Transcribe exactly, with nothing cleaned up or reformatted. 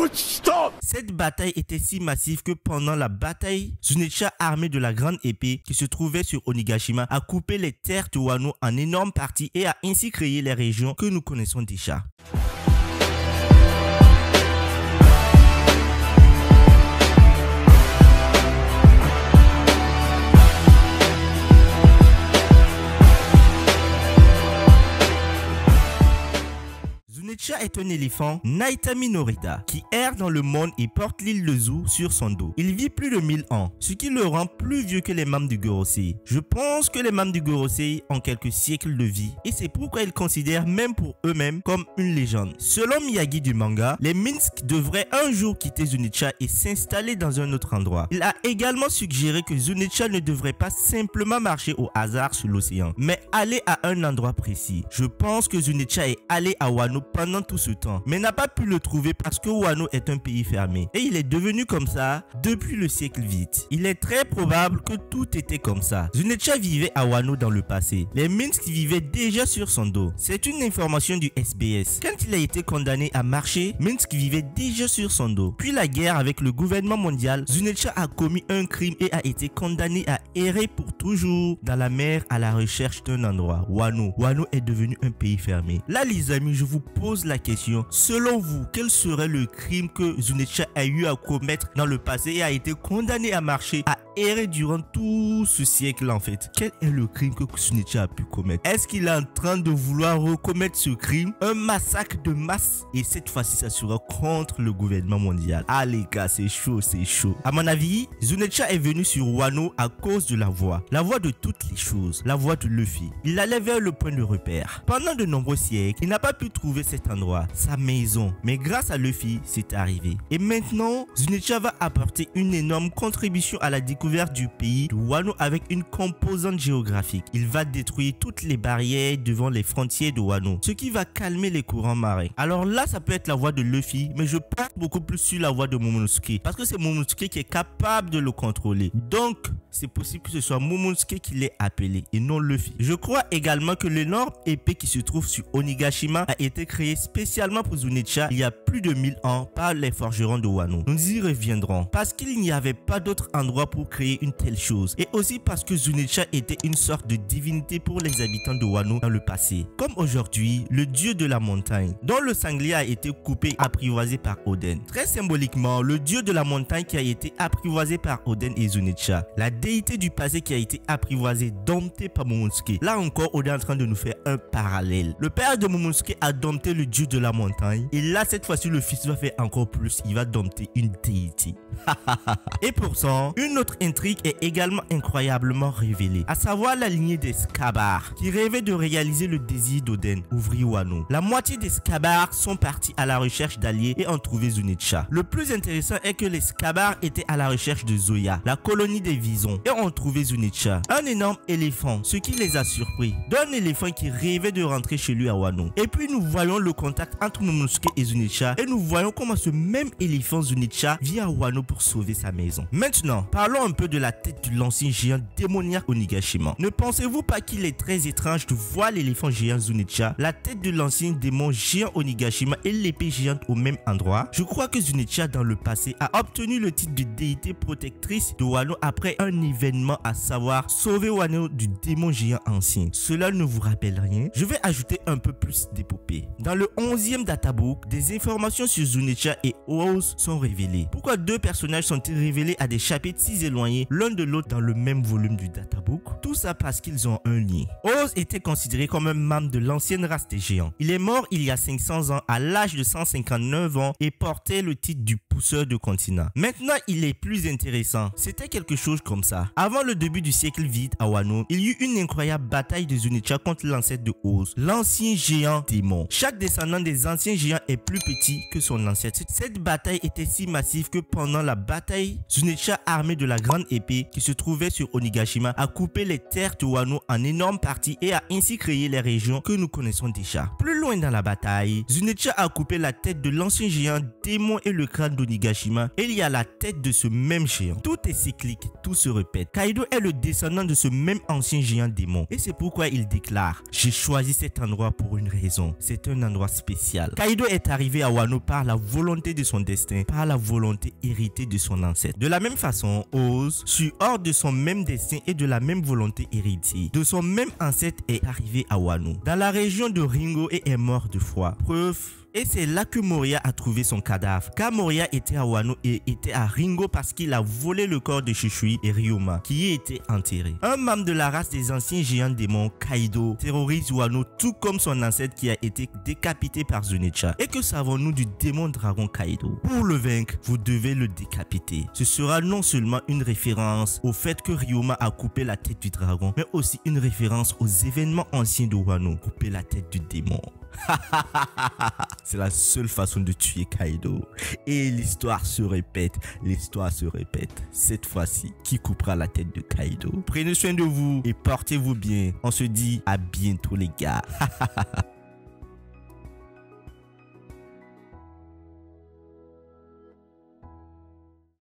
Don't stop! Cette bataille était si massive que pendant la bataille, Zunecha, armé de la grande épée qui se trouvait sur Onigashima, a coupé les terres de Wano en énormes parties et a ainsi créé les régions que nous connaissons déjà. Zunecha est un éléphant Naitami Norita qui erre dans le monde et porte l'île de Zu sur son dos. Il vit plus de mille ans, ce qui le rend plus vieux que les membres du Gorosei. Je pense que les membres du Gorosei ont quelques siècles de vie et c'est pourquoi ils considèrent même pour eux-mêmes comme une légende. Selon Miyagi du manga, les Minsk devraient un jour quitter Zunecha et s'installer dans un autre endroit. Il a également suggéré que Zunecha ne devrait pas simplement marcher au hasard sur l'océan, mais aller à un endroit précis. Je pense que Zunecha est allé à Wano pendant tout ce temps, mais n'a pas pu le trouver parce que Wano est un pays fermé et il est devenu comme ça depuis le siècle vite. Il est très probable que tout était comme ça. Zunecha vivait à Wano dans le passé. Les Minsk vivaient déjà sur son dos. C'est une information du S B S. Quand il a été condamné à marcher, Minsk vivait déjà sur son dos. Puis la guerre avec le gouvernement mondial, Zunecha a commis un crime et a été condamné à errer pour toujours dans la mer à la recherche d'un endroit. Wano. Wano est devenu un pays fermé. Là les amis, je vous pose la question, selon vous, quel serait le crime que Zunecha a eu à commettre dans le passé et a été condamné à marcher, à errer durant tout ce siècle en fait? Quel est le crime que Zunecha a pu commettre? Est-ce qu'il est en train de vouloir recommettre ce crime? Un massacre de masse? Et cette fois-ci, ça sera contre le gouvernement mondial. Ah les gars, c'est chaud, c'est chaud. À mon avis, Zunecha est venu sur Wano à cause de la voie. La voie de toutes les choses. La voie de Luffy. Il allait vers le point de repère. Pendant de nombreux siècles, il n'a pas pu trouver cet endroit, sa maison. Mais grâce à Luffy, c'est arrivé. Et maintenant, Zunecha va apporter une énorme contribution à la découverte du pays de Wano avec une composante géographique. Il va détruire toutes les barrières devant les frontières de Wano, ce qui va calmer les courants marins. Alors là, ça peut être la voie de Luffy, mais je pense beaucoup plus sur la voie de Momonosuke, parce que c'est Momonosuke qui est capable de le contrôler. Donc, c'est possible que ce soit Momonosuke qui l'ait appelé et non Luffy. Je crois également que l'énorme épée qui se trouve sur Onigashima a été créée spécialement pour Zunecha il y a plus de mille ans par les forgerons de Wano. Nous y reviendrons parce qu'il n'y avait pas d'autre endroit pour créer une telle chose et aussi parce que Zunecha était une sorte de divinité pour les habitants de Wano dans le passé. Comme aujourd'hui, le dieu de la montagne dont le sanglier a été coupé et apprivoisé par Oden. Très symboliquement, le dieu de la montagne qui a été apprivoisé par Oden et Zunecha. La déité du passé qui a été apprivoisée, domptée par Momonosuke. Là encore, Oden est en train de nous faire un parallèle. Le père de Momonosuke a dompté le dieu de la montagne et là cette fois-ci le fils va faire encore plus, il va dompter une déité. Et pourtant, une autre intrigue est également incroyablement révélée, à savoir la lignée des Scabars qui rêvaient de réaliser le désir d'Oden, ouvrir Wano. La moitié des Scabars sont partis à la recherche d'alliés et ont trouvé Zunecha. Le plus intéressant est que les Scabars étaient à la recherche de Zoya, la colonie des Visons, et ont trouvé Zunecha, un énorme éléphant, ce qui les a surpris, d'un éléphant qui rêvait de rentrer chez lui à Wano. Et puis nous voyons le contact entre Momonosuke et Zunecha et nous voyons comment ce même éléphant Zunecha vient à Wano pour sauver sa maison. Maintenant, parlons un peu de la tête de l'ancien géant démoniaque Onigashima. Ne pensez-vous pas qu'il est très étrange de voir l'éléphant géant Zunecha, la tête de l'ancien démon géant Onigashima et l'épée géante au même endroit? Je crois que Zunecha dans le passé a obtenu le titre de déité protectrice de Wano après un événement, à savoir sauver Wano du démon géant ancien. Cela ne vous rappelle rien? Je vais ajouter un peu plus d'épopée. Dans le onzième databook, des informations sur Zunecha et Oz sont révélées. Pourquoi deux personnages sont-ils révélés à des chapitres si éloignés l'un de l'autre dans le même volume du databook? Tout ça parce qu'ils ont un lien. Oz était considéré comme un membre de l'ancienne race des géants. Il est mort il y a cinq cents ans à l'âge de cent cinquante-neuf ans et portait le titre du pousseur de continent. Maintenant, il est plus intéressant. C'était quelque chose comme ça. Avant le début du siècle vide à Wano, il y eut une incroyable bataille de Zunecha contre l'ancêtre de Oz, l'ancien géant démon. Chaque descendant des anciens géants est plus petit que son ancêtre. Cette bataille était si massive que pendant la bataille, Zunecha, armé de la grande grande épée qui se trouvait sur Onigashima a coupé les terres de Wano en énormes parties et a ainsi créé les régions que nous connaissons déjà. Plus loin dans la bataille, Zunecha a coupé la tête de l'ancien géant démon et le crâne d'Onigashima et il y a la tête de ce même géant. Tout est cyclique, tout se répète. Kaido est le descendant de ce même ancien géant démon et c'est pourquoi il déclare: j'ai choisi cet endroit pour une raison, c'est un endroit spécial. Kaido est arrivé à Wano par la volonté de son destin, par la volonté héritée de son ancêtre. De la même façon, Oz, sur ordre de son même destin et de la même volonté héritée de son même ancêtre, est arrivé à Wano, dans la région de Ringo, et est mort de froid. Preuve. Et c'est là que Moria a trouvé son cadavre, car Moria était à Wano et était à Ringo parce qu'il a volé le corps de Shishui et Ryoma, qui y était enterré. Un membre de la race des anciens géants démons, Kaido, terrorise Wano tout comme son ancêtre qui a été décapité par Zunecha. Et que savons-nous du démon dragon Kaido? Pour le vaincre, vous devez le décapiter. Ce sera non seulement une référence au fait que Ryoma a coupé la tête du dragon, mais aussi une référence aux événements anciens de Wano, couper la tête du démon. C'est la seule façon de tuer Kaido. Et l'histoire se répète, l'histoire se répète. Cette fois-ci, qui coupera la tête de Kaido? Prenez soin de vous et portez-vous bien. On se dit à bientôt les gars.